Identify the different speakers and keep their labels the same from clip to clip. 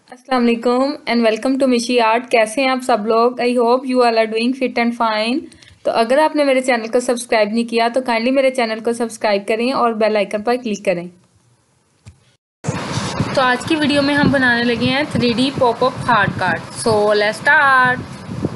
Speaker 1: अस्सलाम वालेकुम and welcome to Mishi art. कैसे हैं आप सब लोग? I hope you all are doing fit and fine. तो अगर आपने मेरे चैनल को सब्सक्राइब नहीं किया तो काइंडली मेरे चैनल को सब्सक्राइब करें और बेल आइकन पर क्लिक करें। तो आज की वीडियो में हम बनाने लगे हैं 3D popup heart card. So let's start.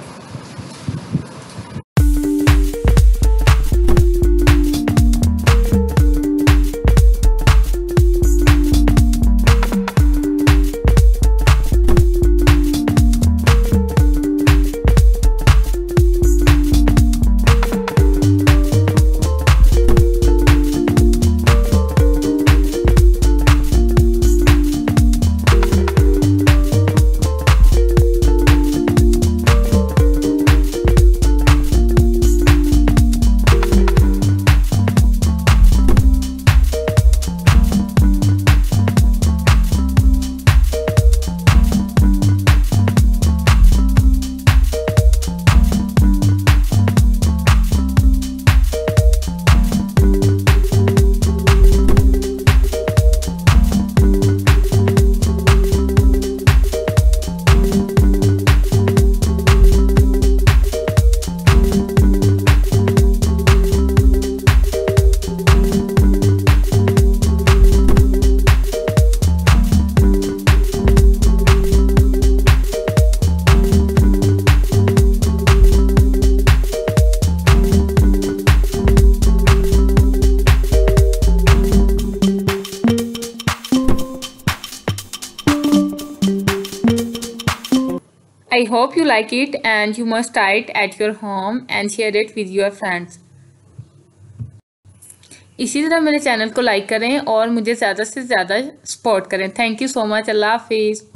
Speaker 1: I hope you like it and you must try it at your home and share it with your friends. इसी तरह मेरे चैनल को लाइक करें और मुझे ज़्यादा से ज़्यादा सपोर्ट करें। Thank you so much. अल्लाह हाफिज़।